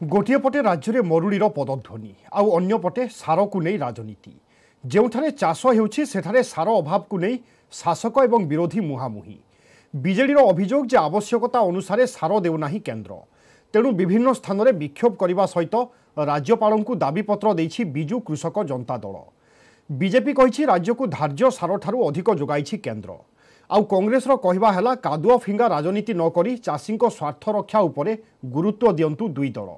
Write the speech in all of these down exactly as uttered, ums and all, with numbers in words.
गोटे पटे राज्य में मरुड़ीर पदध्वनि आउ अन्य पटे सार को नहीं राजनीति जो चाष होठारे सार अभाव को नहीं शासक एवं विरोधी मुहांमुही बीजेडी अभियोग जे आवश्यकता अनुसार सार देउना केन्द्र तेणु विभिन्न स्थान में विक्षोभ करने सहित राज्यपाल को दाबीपत्र देछि बिजु कृषक जनता दल। बीजेपी कही राज्य को धार्य सार ठारू अधिक जोगाई केन्द्र आउ कांग्रेस कहवा है कादुआ फिंगा राजनीति न करी चाषी स्वार्थ रक्षा उपरे गुरुत्व दियंतु दुई दल।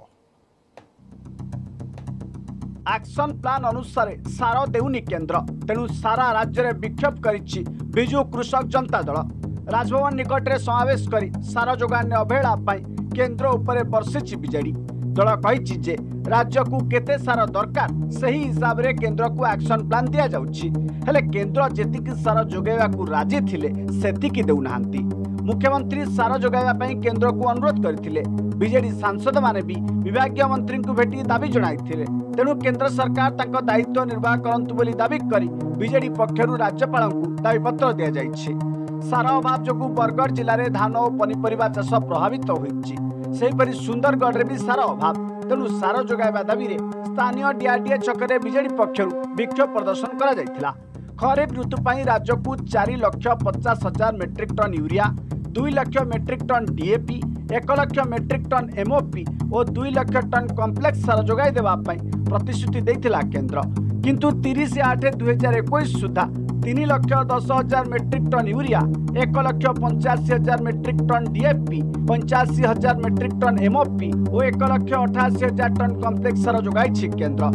एक्शन प्लान अनुसार सार देउनी केन्द्र तेणु सारा राज्य में विक्षोभ करिछि बिजु कृषक जनता दल। राजभवन निकट में समावेश करी सार जोगान अवहेला केन्द्र उपरे बर्षिछि बीजेडी। दल कहिछि जे राज्य को केते सार दरकार सही हिसाब रे केन्द्र को एक्शन प्लान दिया जाउछि हेले केन्द्र जेतिकी सार जोगाइबा को राजी थिले सेतिकी देउनाहांती। मुख्यमंत्री सार जोगाइबा पई केन्द्र को अनुरोध करथिले। बीजेडी सांसद माने भी विभागीय मंत्री को भेटी दाबी जणाइथिले तेणु केन्द्र सरकार तांको दायित्व निर्वाह करंतु बोली दाबी करी बीजेडी पक्षरु राज्यपाल को दाबीपत्र दिया जाइछि। सार अभाव जोगु बरगढ़ जिले में धान और पनीपरिया चाष प्रभावित होइछि। सेहिपरि सुंदरगढ़ में भी सार अभाव तेणु सार जोगाइबा दाबी रे स्थानीय डीआरडीए छकरे बीजेडी पक्षरु विक्षोभ प्रदर्शन करा जायथिला। खरीफ ऋतु पई राज्य को चार लाख पचास हजार मेट्रिक टन यूरिया दुई लाख मेट्रिक टन डीएपी एक लाख मेट्रिक टन एमओपी और दुई लाख टन कम्प्लेक्स सार जोगाई देवा प्रतिश्रुति देथिला केन्द्र किंतु तीस आठ दुई हजार एक सुधा तीन लाख दस हजार मेट्रिक टन यूरिया एक लाख पंचाशी हजार मेट्रिक टन डीएपी पंचाशी हजार मेट्रिक टन एमओपी और एक लाख अठाशी हजार टन कम्प्लेक्स सार जोगाई केन्द्र।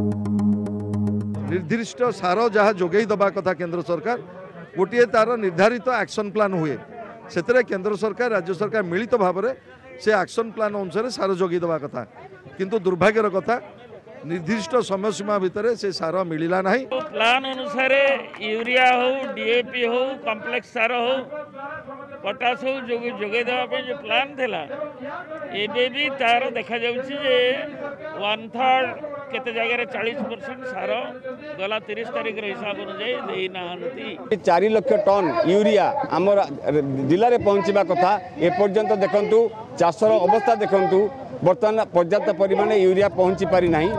निर्दिष्ट सार जहाँ जोगई दबा कथा केंद्र सरकार गोटे तार निर्धारित एक्शन प्लान हुए से केंद्र सरकार राज्य सरकार मिलित भाव में से एक्शन प्लान अनुसार सार जोगई दबा कथा किंतु दुर्भाग्यर कथा निर्दिष्ट समय सीमा भितर से सार मिलला नहीं। प्लान अनुसार यूरिया हो डीएपी हो कम्प्लेक्स सार हो पटास हो जोगे देवाई जो प्लान थिला एबे भी तार देखा जाउछि जे वन थर्ड केते जगह चालीस परसेंट सार गला तीस तारीख हिसाब अनुसार देना चार लाख टन यूरिया आम जिले में पहुँचवा कथा एपर्यंत देखु चाषर अवस्था देखु बर्तमान पर्याप्त परिमाण यूरिया पहुँची पारि नहीं।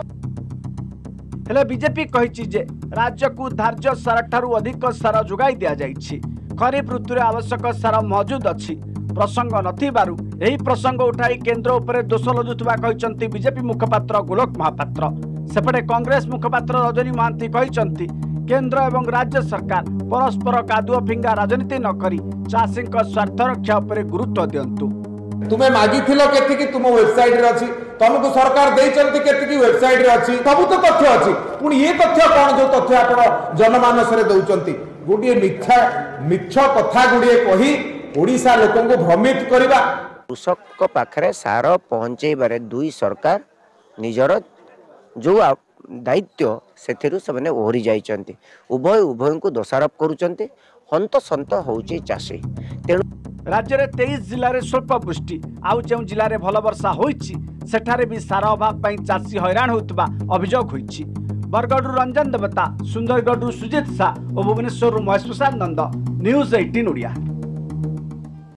हेले बीजेपी कहिछि जे राज्य को धार्य सार ठारू अधिक सार जोगाई दिया जाइछि। खरीफ ऋतु में आवश्यक सार मौजूद अछि प्रसंग नथिबारु एही प्रसंग उठाई केन्द्र उपरे दोष लदुथबा कहिसंती बीजेपी मुखपात्र गोलोक महापात्र। सेपटे कांग्रेस मुखपात्र रजनी महांती कहिसंती केन्द्र एवं राज्य सरकार परस्पर कादुआ फिंगा राजनीति न करी चाषी स्वार्थ रक्षा उपरे गुरुत्व दियंतु। तुम्हें मागिथिलो केतिकी तुम वेबसाइट रे अछि तुमको सरकार देइचंती केतिकी वेबसाइट रे अछि सब तो तथ्य अछि पुणी ये तथ्य कोन जो तथ्य आपण जनमानस रे दउचंती गुडिए मिथ्या मिथ्या कथा गुडिए कही ओडिसा लोकन को भ्रमित करबा। कृषक पाखरे सार पहुंचेबारे दुई सरकार निजर जो दायित्व सेथिरु सबने ओहरी जाइचंती उभय उभय को दोषारोप करूचंती हंत संत होउची चाषी। तेणु राज्य में तेईस जिले में स्वल्प वृष्टि आउ जो जिले में भल वर्षा होइछि सेठारे भी सार अभाव पई चाषी हैरान होउतबा अभियोग होइछि। बरगढ़ रंजन देवता सुंदरगढ़ सुजित शाह और भुवनेश्वर महेश प्रसाद नंद न्यूज अठारह ओडिया।